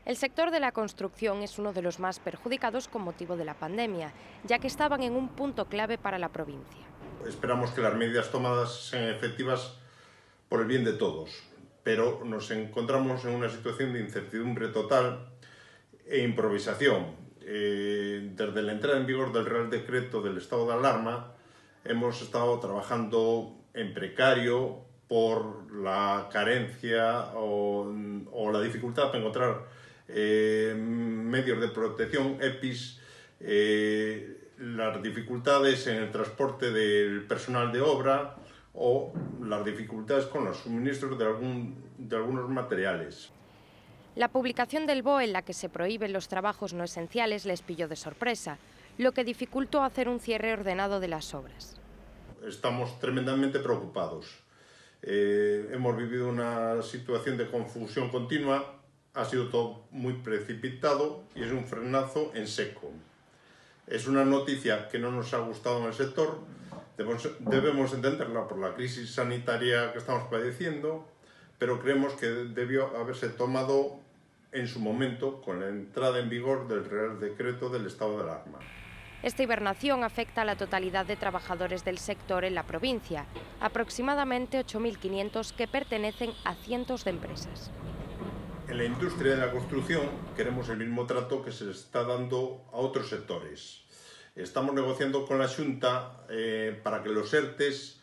El sector de la construcción es uno de los más perjudicados con motivo de la pandemia, ya que estaban en un punto clave para la provincia. Esperamos que las medidas tomadas sean efectivas por el bien de todos, pero nos encontramos en una situación de incertidumbre total e improvisación. Desde la entrada en vigor del Real Decreto del estado de alarma, hemos estado trabajando en precario por la carencia o la dificultad para encontrar medios de protección, EPIs, las dificultades en el transporte del personal de obra o las dificultades con los suministros de algunos materiales. La publicación del BOE en la que se prohíben los trabajos no esenciales les pilló de sorpresa, lo que dificultó hacer un cierre ordenado de las obras. Estamos tremendamente preocupados. Hemos vivido una situación de confusión continua, ha sido todo muy precipitado y es un frenazo en seco. Es una noticia que no nos ha gustado en el sector, debemos entenderla por la crisis sanitaria que estamos padeciendo, pero creemos que debió haberse tomado en su momento con la entrada en vigor del Real Decreto del estado de alarma. Esta hibernación afecta a la totalidad de trabajadores del sector en la provincia, aproximadamente 8.500 que pertenecen a cientos de empresas. En la industria de la construcción queremos el mismo trato que se le está dando a otros sectores. Estamos negociando con la Xunta para que los ERTEs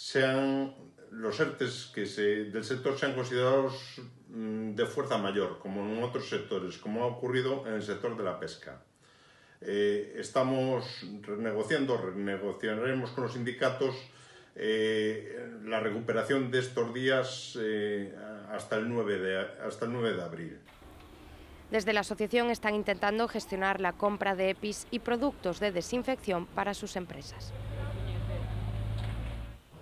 del sector sean considerados de fuerza mayor, como en otros sectores, como ha ocurrido en el sector de la pesca. Estamos renegociaremos con los sindicatos la recuperación de estos días hasta el 9 de abril. Desde la asociación están intentando gestionar la compra de EPIs y productos de desinfección para sus empresas.